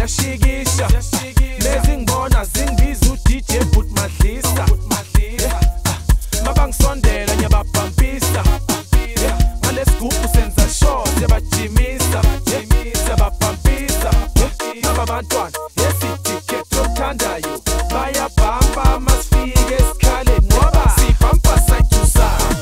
ziyashikisha lezingibona zingibiza uDJ but madlisa mabangisondela nyababhampisa ngalesigubu senza show siyabajimisa siyababhampisa abantwana yesiticket othandayo bayabhamba masifike esikhaleni ngoba sibhampa side to side.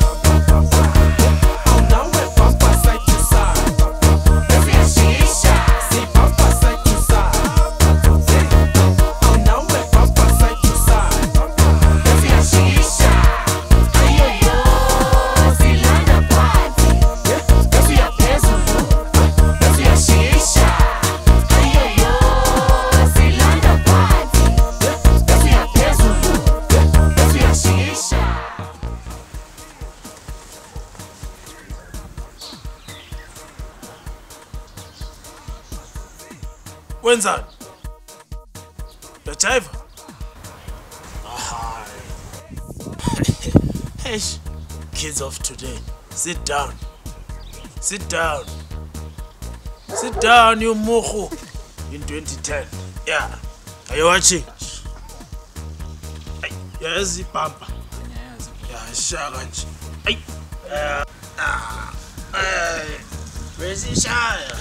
Wenzani? Yajiva? Hey, kids of today, sit down. Sit down. Sit down, you moho. In 2010. Yeah. Are you watching? Yes, Bhampa. Yeah, Shagaj. Where's the Shire?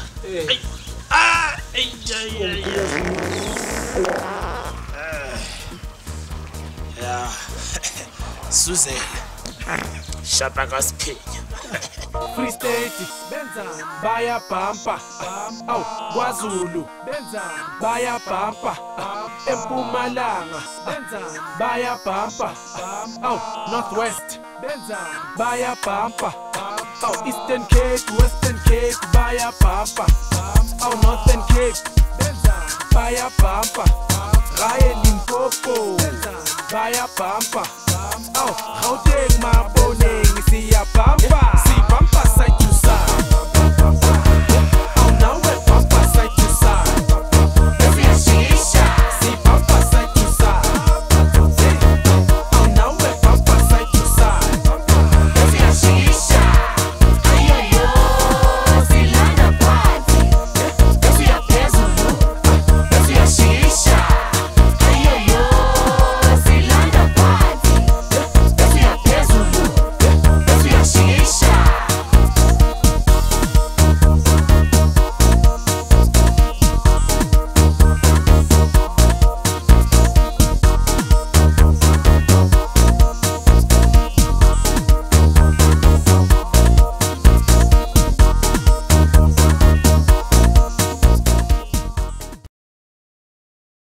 Yeah. Susan. Shabagas pig. Free State benza baya Bhampa aw KwaZulu benza baya Bhampa eMpumalanga benza baya Bhampa aw Northwest benza baya Bhampa aw Eastern Cape Western Cape baya Bhampa aw Northern Cape benza baya Bhampa Gaye Limpopo benza baya Bhampa aw Gauteng Maboneng siya Bhampa